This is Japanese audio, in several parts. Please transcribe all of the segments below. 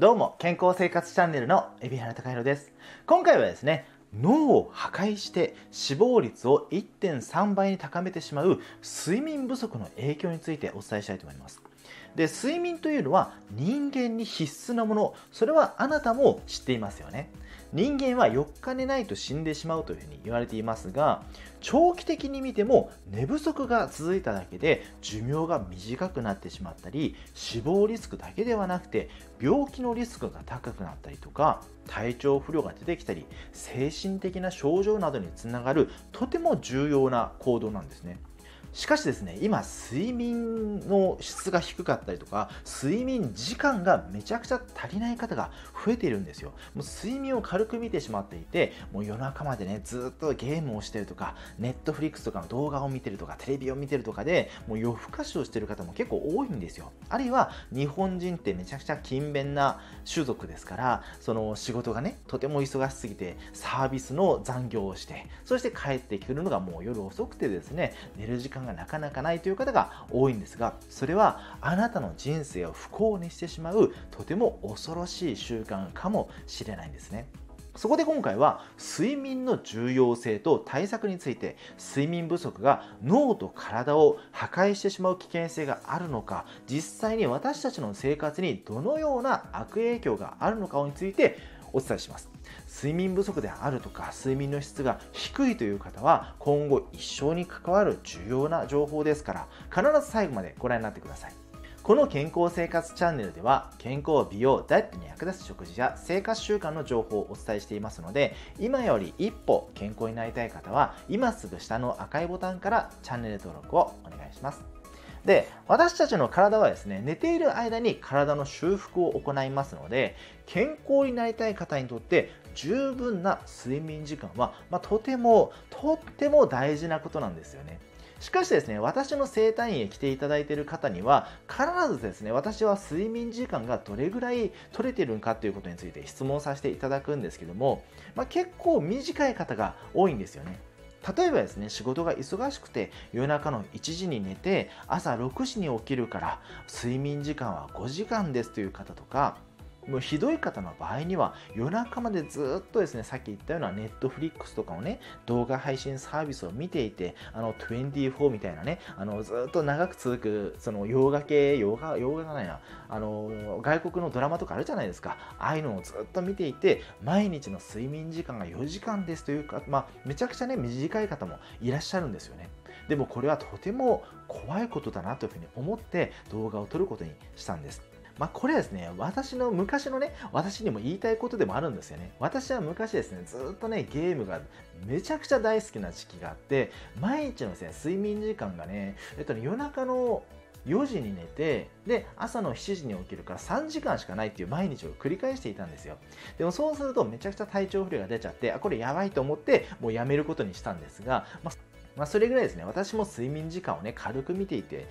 どうも、健康生活チャンネルの海老原貴弘です。今回はですね、脳を破壊して死亡率を 1.3 倍に高めてしまう睡眠不足の影響についてお伝えしたいと思います。で、睡眠というのは人間に必須なもの、それはあなたも知っていますよね。人間は4日寝ないと死んでしまうというふうに言われていますが、長期的に見ても寝不足が続いただけで寿命が短くなってしまったり、死亡リスクだけではなくて病気のリスクが高くなったりとか、体調不良が出てきたり、精神的な症状などにつながるとても重要な行動なんですね。しかしですね、今睡眠の質が低かったりとか、睡眠時間がめちゃくちゃ足りない方が増えているんですよ。もう睡眠を軽く見てしまっていて、もう夜中までね、ずっとゲームをしてるとか、ネットフリックスとかの動画を見てるとか、テレビを見てるとかで、もう夜更かしをしてる方も結構多いんですよ。あるいは日本人ってめちゃくちゃ勤勉な種族ですから、その仕事がね、とても忙しすぎて、サービスの残業をして、そして帰ってくるのがもう夜遅くてですね、寝る時間がなかなかないという方が多いんですが、それはあなたの人生を不幸にしてしまうとても恐ろしい習慣かもしれないんですね。そこで今回は睡眠の重要性と対策について、睡眠不足が脳と体を破壊してしまう危険性があるのか、実際に私たちの生活にどのような悪影響があるのかについてお伝えします。睡眠不足であるとか睡眠の質が低いという方は今後一生に関わる重要な情報ですから、必ず最後までご覧になってください。この健康生活チャンネルでは健康美容ダイエットに役立つ食事や生活習慣の情報をお伝えしていますので、今より一歩健康になりたい方は今すぐ下の赤いボタンからチャンネル登録をお願いします。で、私たちの体はですね、寝ている間に体の修復を行いますので、健康になりたい方にとって十分な睡眠時間は、とっても大事なことなんですよね。しかしですね、私の整体院へ来ていただいている方には、必ずですね、私は睡眠時間がどれぐらい取れているのかということについて質問させていただくんですけども、結構短い方が多いんですよね。例えばですね、仕事が忙しくて夜中の1時に寝て朝6時に起きるから睡眠時間は5時間ですという方とか、もうひどい方の場合には夜中までずっとですね、さっき言ったようなネットフリックスとかをね、動画配信サービスを見ていて、24みたいなね、ずっと長く続くその洋画がないな、外国のドラマとかあるじゃないですか。ああいうのをずっと見ていて、毎日の睡眠時間が4時間ですというか、めちゃくちゃね、短い方もいらっしゃるんですよね。でもこれはとても怖いことだなというふうに思って動画を撮ることにしたんです。これはですね、私の昔のね、私にも言いたいことでもあるんですよね。私は昔ですね、ずっとね、ゲームがめちゃくちゃ大好きな時期があって、毎日のですね、睡眠時間がね、夜中の4時に寝て、で、朝の7時に起きるから3時間しかないっていう毎日を繰り返していたんですよ。でもそうするとめちゃくちゃ体調不良が出ちゃって、これやばいと思って、もうやめることにしたんですが、それぐらいですね、私も睡眠時間をね、軽く見ていて、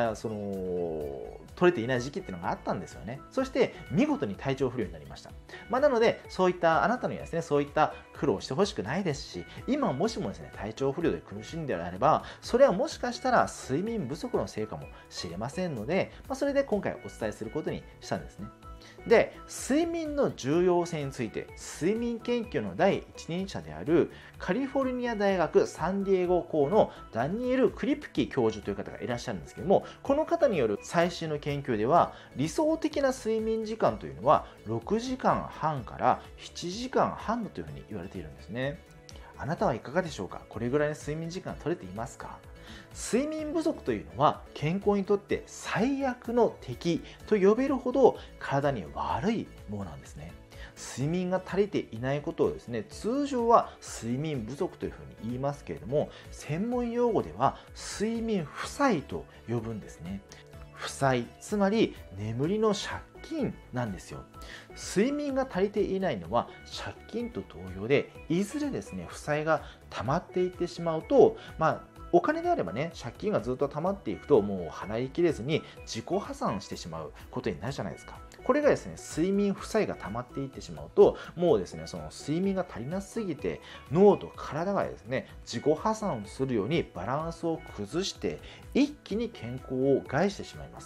取れていない時期っていうのがあったんですよね。そして、見事に体調不良になりました。なので、そういったあなたにはですね、そういった苦労してほしくないですし、今もしもですね、体調不良で苦しんであれば、それはもしかしたら睡眠不足のせいかもしれませんので、それで今回お伝えすることにしたんですね。で、睡眠の重要性について睡眠研究の第一人者であるカリフォルニア大学サンディエゴ校のダニエル・クリプキ教授という方がいらっしゃるんですけども、この方による最新の研究では、理想的な睡眠時間というのは6時間半から7時間半だというふうに言われているんですね。あなたはいかがでしょうか？これぐらいの睡眠時間取れていますか？睡眠不足というのは健康にとって最悪の敵と呼べるほど体に悪いものなんですね。睡眠が足りていないことをですね、通常は睡眠不足というふうに言いますけれども、専門用語では睡眠負債と呼ぶんですね。負債、つまり眠りの借金なんですよ。睡眠が足りていないのは借金と同様で、いずれですね、負債が溜まっていってしまうと、お金であればね、借金がずっと溜まっていくと、もう払いきれずに自己破産してしまうことになるじゃないですか。これがですね、睡眠負債が溜まっていってしまうと、もうですね、その睡眠が足りなすぎて、脳と体がですね、自己破産するようにバランスを崩して、一気に健康を害してしまいます。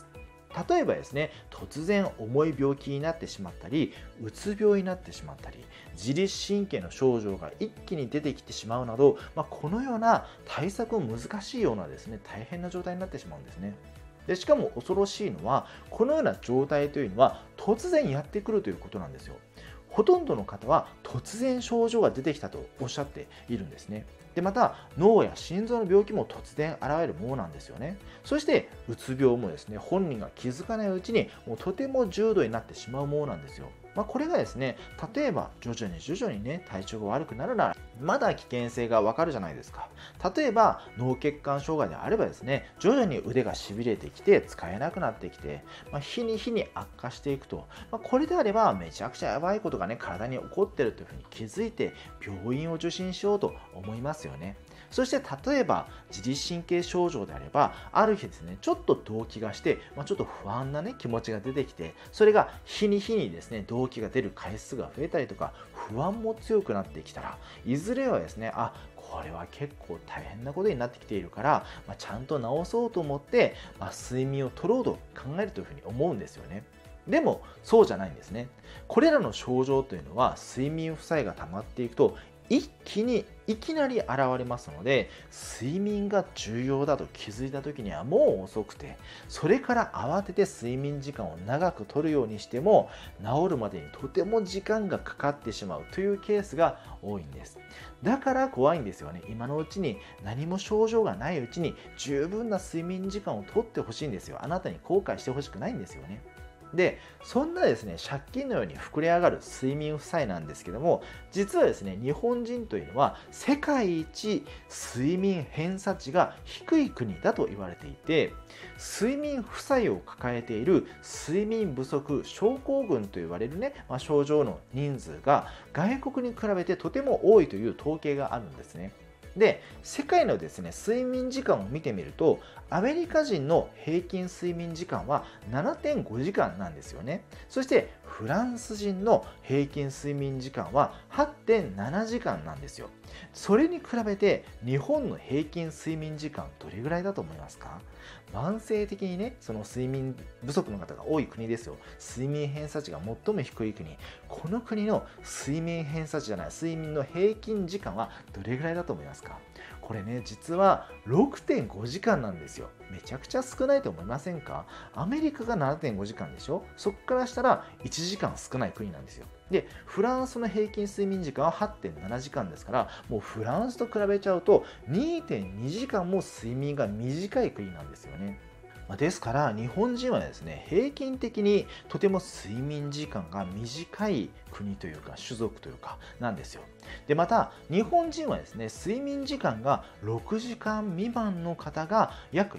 例えばですね、突然重い病気になってしまったり、うつ病になってしまったり、自律神経の症状が一気に出てきてしまうなど、このような対策も難しいようなですね、大変な状態になってしまうんですね。でしかも恐ろしいのは、このような状態というのは突然やってくるということなんですよ。ほとんどの方は突然症状が出てきたとおっしゃっているんですね。でまた脳や心臓の病気も突然現れるものなんですよね。そしてうつ病もですね、本人が気づかないうちにもうとても重度になってしまうものなんですよ。これがですね、例えば徐々にね、体調が悪くなるならまだ危険性がわかるじゃないですか。例えば脳血管障害であればですね、徐々に腕がしびれてきて使えなくなってきて、日に日に悪化していくと、これであればめちゃくちゃやばいことがね、体に起こっているというふうに気づいて病院を受診しようと思いますよね。そして例えば自律神経症状であれば、ある日ですね、ちょっと動悸がして、ちょっと不安なね、気持ちが出てきて、それが日に日にですね、動悸が出る回数が増えたりとか、不安も強くなってきたら、いずれはですね、これは結構大変なことになってきているから、ちゃんと治そうと思って、睡眠を取ろうと考えるというふうに思うんですよね。でもそうじゃないんですね。これらの症状というのは睡眠負債が溜まっていくと一気にいきなり現れますので、睡眠が重要だと気づいた時にはもう遅くて、それから慌てて睡眠時間を長く取るようにしても治るまでにとても時間がかかってしまうというケースが多いんです。だから怖いんですよね。今のうちに何も症状がないうちに十分な睡眠時間を取ってほしいんですよ。あなたに後悔してほしくないんですよね。で、そんなですね、借金のように膨れ上がる睡眠負債なんですけども、実はですね、日本人というのは世界一睡眠偏差値が低い国だと言われていて、睡眠負債を抱えている睡眠不足症候群と言われるね、症状の人数が外国に比べてとても多いという統計があるんですね。で、世界のですね、睡眠時間を見てみると、アメリカ人の平均睡眠時間は 7.5 時間なんですよね。そしてフランス人の平均睡眠時間は 8.7 時間なんですよ。それに比べて日本の平均睡眠時間どれぐらいだと思いますか？慢性的にね、その睡眠不足の方が多い国ですよ。睡眠偏差値が最も低い国。この国の睡眠偏差値じゃない、睡眠の平均時間はどれぐらいだと思いますか？これね、実は 6.5 時間なんですよ。めちゃくちゃ少ないと思いませんか？アメリカが 7.5 時間でしょ。そこからしたら1時間少ない国なんですよ。で、フランスの平均睡眠時間は 8.7 時間ですから、もうフランスと比べちゃうと 2.2 時間も睡眠が短い国なんですよね。ですから日本人はですね、平均的にとても睡眠時間が短い国というか種族というかなんですよ。でまた日本人はですね、睡眠時間が6時間未満の方が約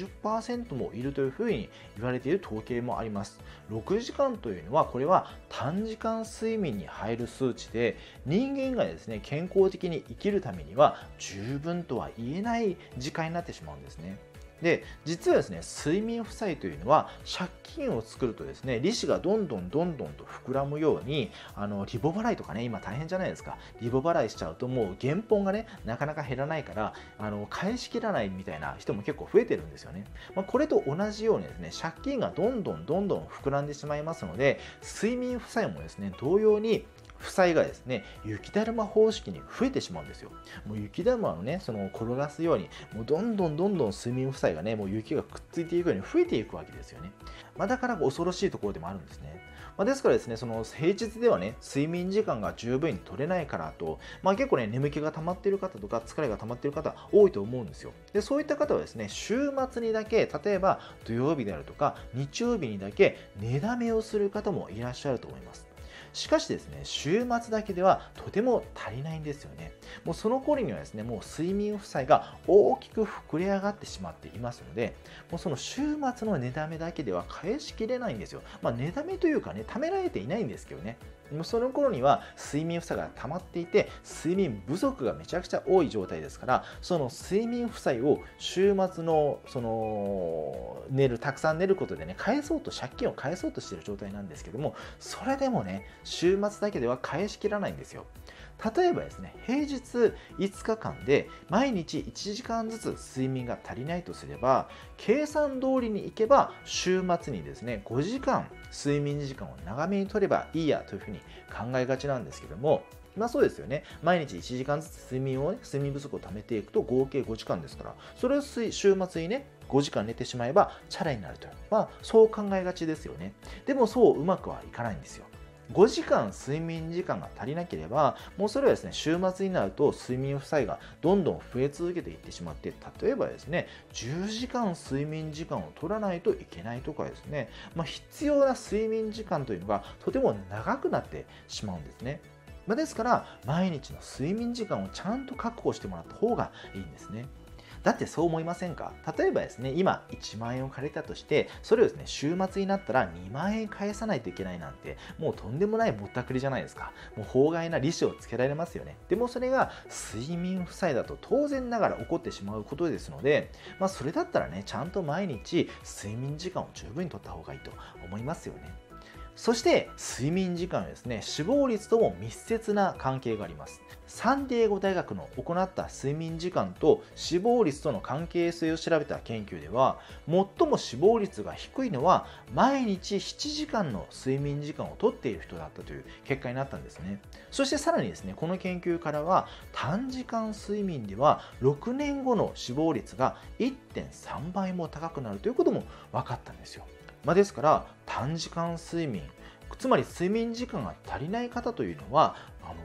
40% もいるというふうに言われている統計もあります。6時間というのはこれは短時間睡眠に入る数値で、人間がですね、健康的に生きるためには十分とは言えない時間になってしまうんですね。で実はですね、睡眠負債というのは借金を作るとですね、利子がどんどんと膨らむように、リボ払いとかね、今大変じゃないですか。リボ払いしちゃうともう原本がね、なかなか減らないから、返しきらないみたいな人も結構増えてるんですよね。これと同じようにですね、借金がどんどん膨らんでしまいますので、睡眠負債もですね、同様に負債がですね、雪だるま方式に増えてしまうんですよ。もう雪だるまをね、その転がすように、もうどんどん睡眠負債がね、もう雪がくっついていくように増えていくわけですよね。だから恐ろしいところでもあるんですね。ですからですね、その平日ではね、睡眠時間が十分に取れないからと、結構ね、眠気が溜まっている方とか、疲れが溜まっている方多いと思うんですよ。で、そういった方はですね、週末にだけ、例えば土曜日であるとか、日曜日にだけ寝だめをする方もいらっしゃると思います。しかしですね、週末だけではとても足りないんですよね。もうその頃にはですね、もう睡眠負債が大きく膨れ上がってしまっていますので、もうその週末の寝だめだけでは返しきれないんですよ。寝だめというかね、貯められていないんですけどね。もうその頃には睡眠負債が溜まっていて、睡眠不足がめちゃくちゃ多い状態ですから、その睡眠負債を週末のたくさん寝ることでね、借金を返そうとしている状態なんですけども、それでもね、週末だけでは返しきらないんですよ。 例えばですね、平日5日間で毎日1時間ずつ睡眠が足りないとすれば、計算通りにいけば週末にですね、5時間睡眠時間を長めに取ればいいやというふうに考えがちなんですけども、そうですよね。毎日1時間ずつ睡眠不足を貯めていくと合計5時間ですから、それを週末にね、5時間寝てしまえばチャラになるという、そう考えがちですよね。でもそううまくはいかないんですよ。5時間睡眠時間が足りなければ、もうそれはですね、週末になると睡眠負債がどんどん増え続けていってしまって、例えばですね、10時間睡眠時間を取らないといけないとかですね、必要な睡眠時間というのがとても長くなってしまうんですね。ですから、毎日の睡眠時間をちゃんと確保してもらった方がいいんですね。だってそう思いませんか？例えばですね、今1万円を借りたとして、それをですね、週末になったら2万円返さないといけないなんて、もうとんでもないぼったくりじゃないですか。もう法外な利子をつけられますよね。でもそれが睡眠負債だと当然ながら起こってしまうことですので、それだったらね、ちゃんと毎日睡眠時間を十分にとった方がいいと思いますよね。そして睡眠時間はですね、死亡率とも密接な関係があります。サンディエゴ大学の行った睡眠時間と死亡率との関係性を調べた研究では、最も死亡率が低いのは毎日7時間の睡眠時間をとっている人だったという結果になったんですね。そしてさらにですね、この研究からは短時間睡眠では6年後の死亡率が 1.3 倍も高くなるということも分かったんですよ。ですから短時間睡眠、つまり睡眠時間が足りない方というのは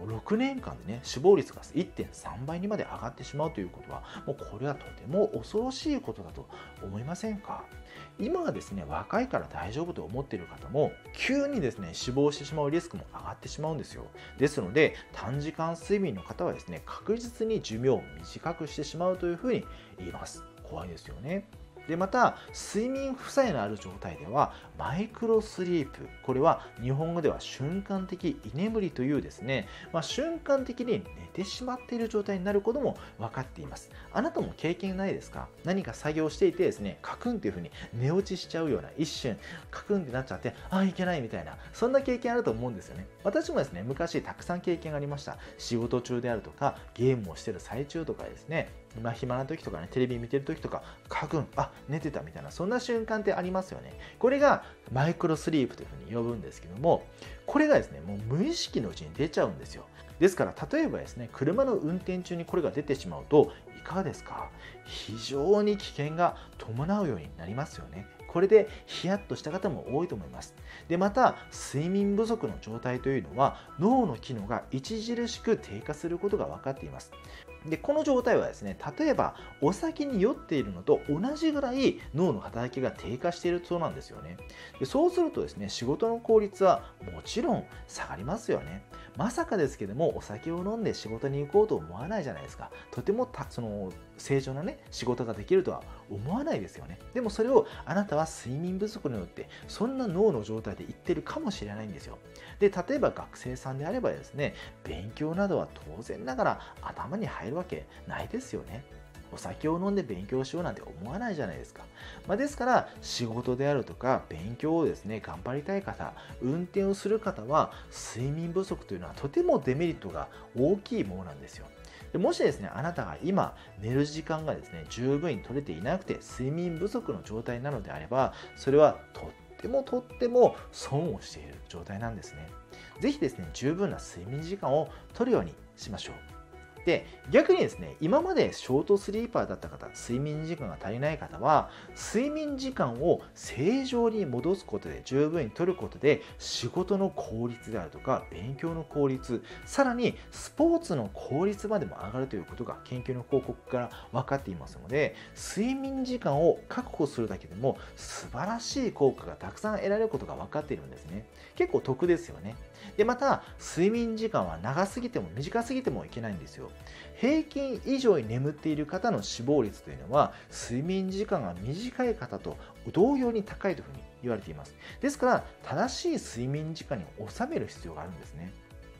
6年間でね、死亡率が 1.3 倍にまで上がってしまうということは、もうこれはとても恐ろしいことだと思いませんか？今はですね、若いから大丈夫と思っている方も急にですね、死亡してしまうリスクも上がってしまうんですよ。ですので短時間睡眠の方はですね、確実に寿命を短くしてしまうというふうに言います。怖いですよね。でまた睡眠負債のある状態ではマイクロスリープ、これは日本語では瞬間的居眠りというですね、瞬間的に寝てしまっている状態になることも分かっています。あなたも経験ないですか？何か作業していてですね、カクンというふうに寝落ちしちゃうような、一瞬カクンってなっちゃって、いけないみたいな、そんな経験あると思うんですよね。私もですね、昔たくさん経験がありました。仕事中であるとかゲームをしている最中とかですね、暇な時とかね、テレビ見てる時とかカクン、寝てたみたいな、そんな瞬間ってありますよね。これがマイクロスリープというふうに呼ぶんですけども、これがですね、もう無意識のうちに出ちゃうんですよ。ですから例えばですね、車の運転中にこれが出てしまうといかがですか？非常に危険が伴うようになりますよね。これでヒヤッとした方も多いと思います。でまた睡眠不足の状態というのは脳の機能が著しく低下することが分かっています。でこの状態はですね、例えばお酒に酔っているのと同じぐらい脳の働きが低下しているそうなんですよね。でそうするとですね、仕事の効率はもちろん下がりますよね。まさかですけども、お酒を飲んで仕事に行こうと思わないじゃないですか。とても正常なね、仕事ができるとは思わないですよね。でもそれをあなたは睡眠不足によってそんな脳の状態で言ってるかもしれないんですよ。で例えば学生さんであればですね、勉強などは当然ながら頭に入るわけないですよね。お酒を飲んで勉強しようなんて思わないじゃないですか。ですから仕事であるとか勉強をですね、頑張りたい方、運転をする方は睡眠不足というのはとてもデメリットが大きいものなんですよ。でもしですね、あなたが今寝る時間がですね、十分に取れていなくて睡眠不足の状態なのであれば、それはとっても損をしている状態なんですね。ぜひですね、十分な睡眠時間を取るようにしましょう。で逆にですね、今までショートスリーパーだった方、睡眠時間が足りない方は睡眠時間を正常に戻すことで、十分に取ることで仕事の効率であるとか勉強の効率、さらにスポーツの効率までも上がるということが研究の報告から分かっていますので、睡眠時間を確保するだけでも素晴らしい効果がたくさん得られることが分かっているんですね。結構得ですよね。でまた睡眠時間は長すぎても短すぎてもいけないんですよ。平均以上に眠っている方の死亡率というのは睡眠時間が短い方と同様に高いというふうに言われています。ですから正しい睡眠時間に収める必要があるんですね。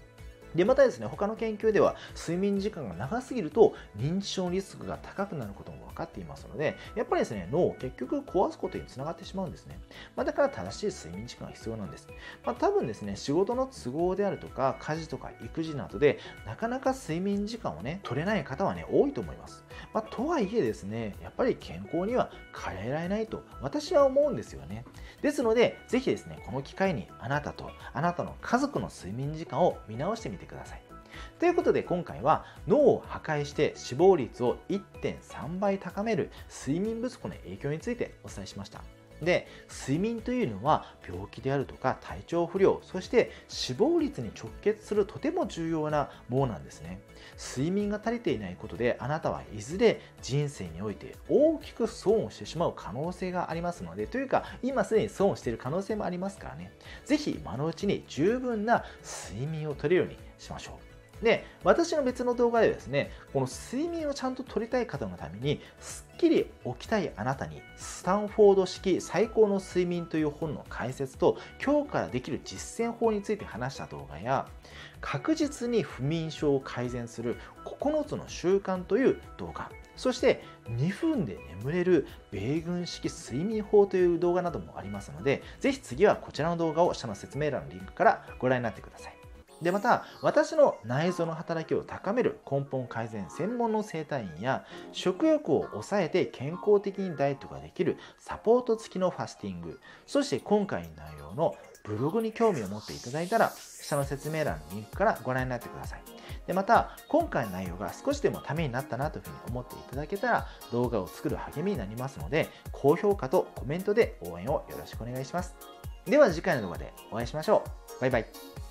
で、またですね、他の研究では睡眠時間が長すぎると認知症のリスクが高くなることも分かっていますので、やっぱりですね、脳を結局壊すことにつながってしまうんですね。だから正しい睡眠時間が必要なんです。多分ですね、仕事の都合であるとか、家事とか育児などでなかなか睡眠時間をね、取れない方はね、多いと思います。とはいえですね、やっぱり健康には変えられないと私は思うんですよね。ですので、ぜひですね、この機会にあなたとあなたの家族の睡眠時間を見直してみてください。ということで今回は脳を破壊して死亡率を 1.3 倍高める睡眠不足の影響についてお伝えしました。で、睡眠というのは病気であるとか体調不良、そして死亡率に直結するとても重要なものなんですね。睡眠が足りていないことであなたはいずれ人生において大きく損をしてしまう可能性がありますので、というか今すでに損をしている可能性もありますからね。ぜひ今のうちに十分な睡眠をとれるようにしましょう。で、私の別の動画でですね、この睡眠をちゃんと取りたい方のために、すっきり起きたいあなたに、スタンフォード式最高の睡眠という本の解説と、今日からできる実践法について話した動画や、確実に不眠症を改善する9つの習慣という動画、そして2分で眠れる米軍式睡眠法という動画などもありますので、ぜひ次はこちらの動画を下の説明欄のリンクからご覧になってください。で、また、私の内臓の働きを高める根本改善専門の整体院や、食欲を抑えて健康的にダイエットができるサポート付きのファスティング、そして今回の内容のブログに興味を持っていただいたら、下の説明欄のリンクからご覧になってください。で、また、今回の内容が少しでもためになったなというふうに思っていただけたら、動画を作る励みになりますので、高評価とコメントで応援をよろしくお願いします。では次回の動画でお会いしましょう。バイバイ。